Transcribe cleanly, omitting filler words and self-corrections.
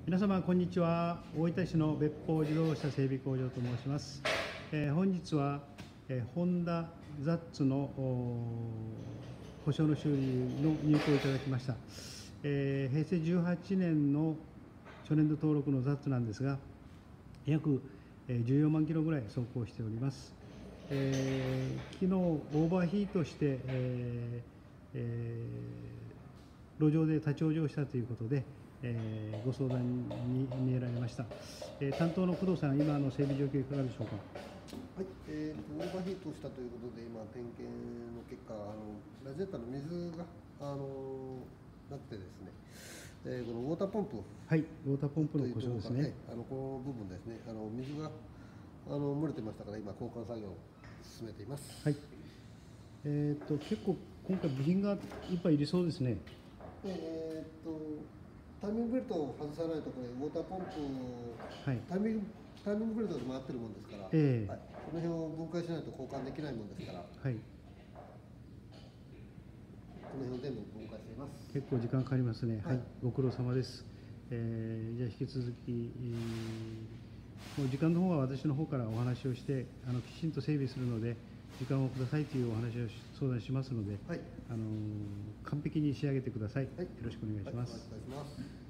皆様こんにちは。大分市の別邦自動車整備工場と申します。本日は、ホンダザッツの故障の修理の入稿をいただきました。平成18年の初年度登録のザッツなんですが、約14万キロぐらい走行しております。昨日オーバーヒートして、路上で立ち往生したということで、ご相談に見えられました。担当の工藤さん、今の整備状況いかがでしょうか。 はい、オーバーヒートしたということで、今、点検の結果、ラジエーターの水がなくてですね、このウォーターポンプ、 はい、ウォーターポンプの故障ですね。 この部分ですね、水が漏れてましたから、今、交換作業を進めています。 はい。結構、今回、部品がいっぱいいりそうですね。 タイミングベルトを外さないと、これ、ウォーターポンプ、 はい、 タイミングベルトで回ってるもんですから、はい、この辺を分解しないと交換できないもんですから、はい、この辺を全部分解しています。 結構時間かかりますね。はい、ご苦労様です。じゃあ引き続き、もう時間の方は私の方からお話をしてきちんと整備するので時間をくださいというお話を相談しますので、はい、完璧に仕上げてください。はい、よろしくお願いします。 はい、お願いします。